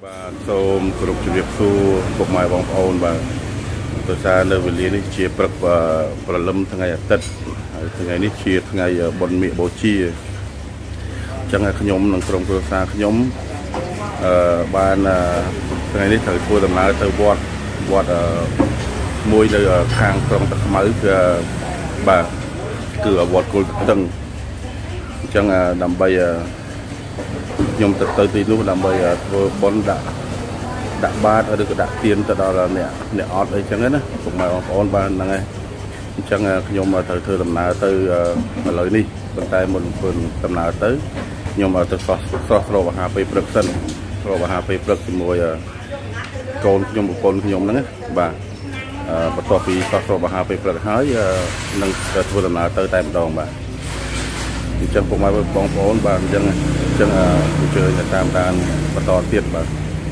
Và sôm group chụp su cục mai bóng ôn và tôi xa nơi về liên chia bậc và lâm thằng ngày tết thằng ngày này chia thằng ngày bồn miệng bố chi chẳng là nhóm nông trong tôi xa nhóm ban thằng ngày này thời thua tầm nào từ bọt môi nơi khang trong tật mới bà cửa bọt cô từng chẳng là nằm bay nhóm tới tí lúc làm bài bón đã ba ở được đã tiền từ đó là nè ọt ấy chẳng hết á cũng mà on ba là ngay chẳng nhóm mà thời làm nào từ lời đi bên tay một phần tầm nào tới nhóm mà từ so rồi và hai bậc sân rồi và hai bậc thì mùi con nhóm một con nhóm đó và bắt đầu thì so rồi và hai bậc hơi nâng thua làm nào tới tay một đòn mà chẳng cũng mai bóng ổn và chẳng chơi nhà tam đàn và to tiền và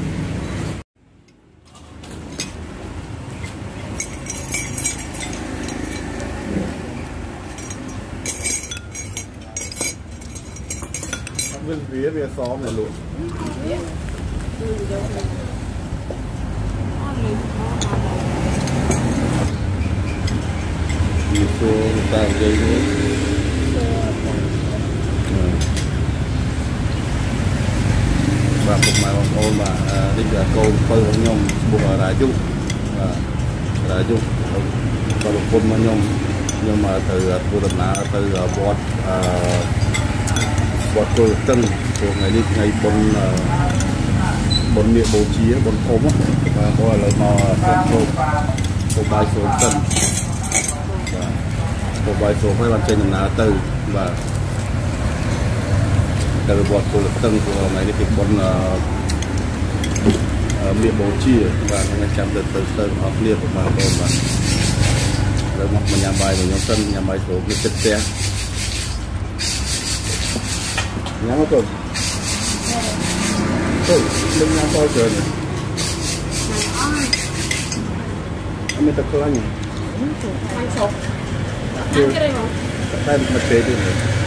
bên phía về xóm này luôn đi xuống tàng dây nữa và một mai bóng ôn mà đi là câu phơi của nhom buộc ở đại dung và một con mà nhom nhưng mà từ cô đầm nã từ bọt cô tân của ngày đi ngày bốn miệng bố trí bốn ốm và có là mò cô bài số tân cô bài số phải bàn trên đầm nã từ và từ bọt cô tân của ngày đi bốn miệng bố trí và ngày chạm từ học liệt của bà con và rồi một nhà bài của nhóm tân nhà bài số cái chất xe nhà nó còn tôi lên nhà coi trời này anh mới tập cơ anh nhỉ anh sụp anh cái đây không tay mặt tế đi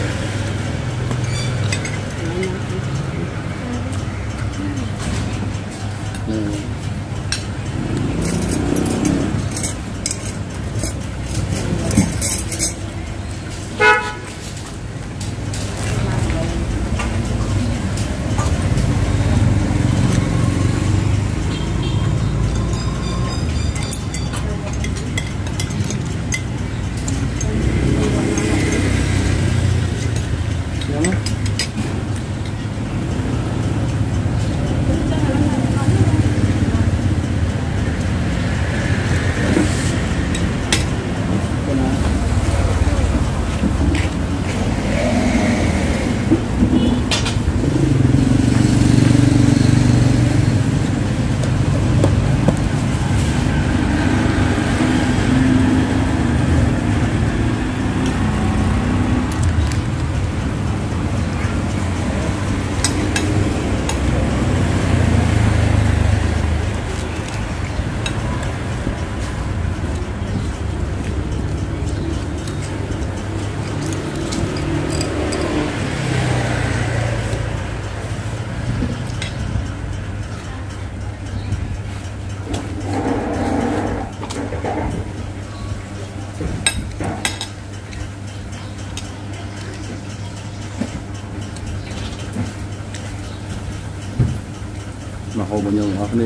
mà hồ bao nhiêu nó này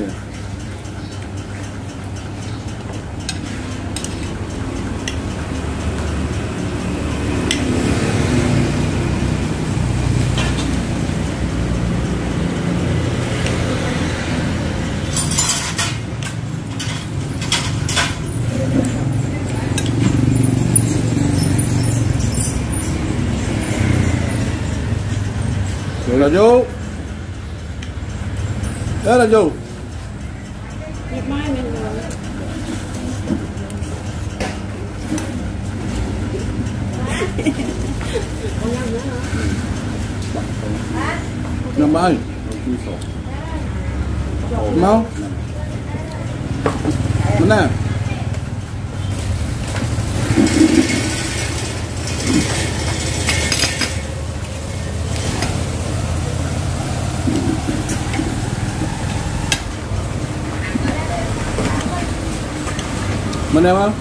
rồi là vô đó là vô năm ba mau mana Mình em không?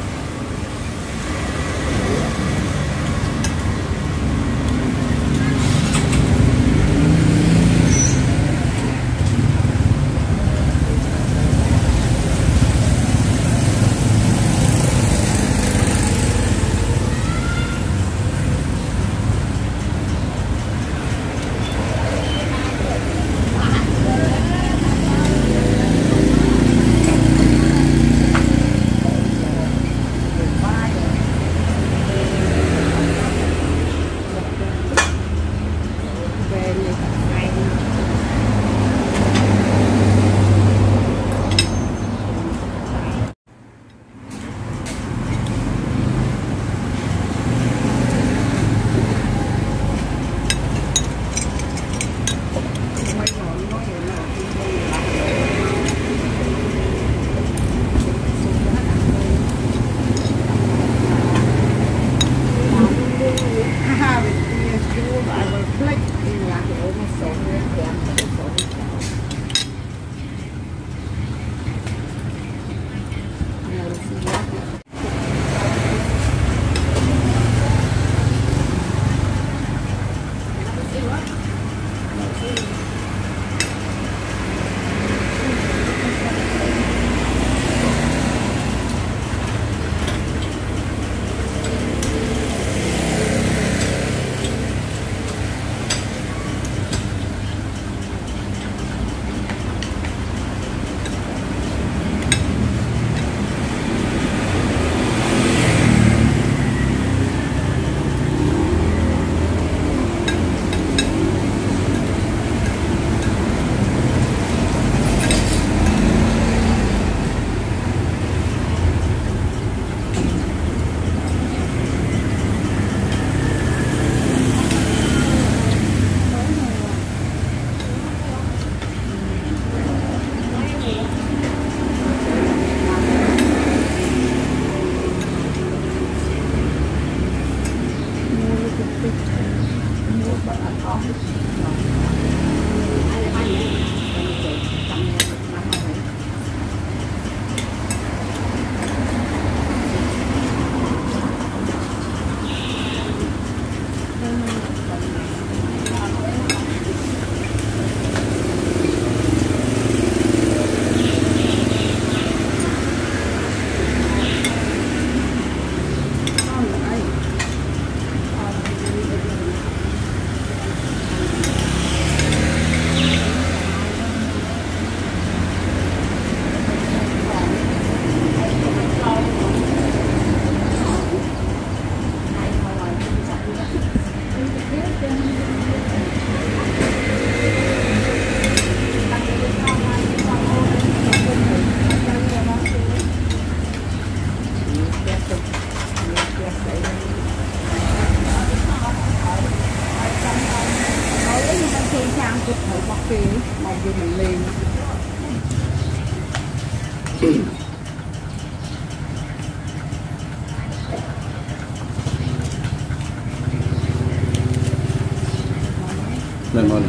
Lên món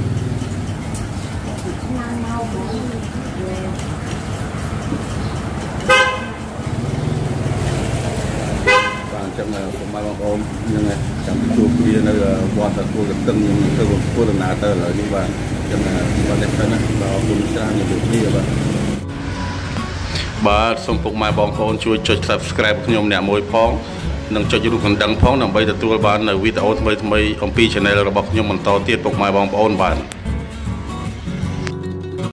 bạn trong cũng mai bằng ôm nhưng mà trong chuột kia nó qua từ cua được từng những từ cua được nát tới lại như bạn cho nên bạn đẹp hơn đó cũng ra nhiều việc kia bạnបាទសូមពុកម៉ែបងប្អូនជួយចុច Subscribe ខ្ញុំអ្នកមួយផងនិងចុចរូបកណ្ដឹងផងដើម្បីទទួលបាននៅវីដេអូថ្មីៗអំពី Channel របស់ខ្ញុំបន្តទៀតពុកម៉ែបងប្អូនបាទ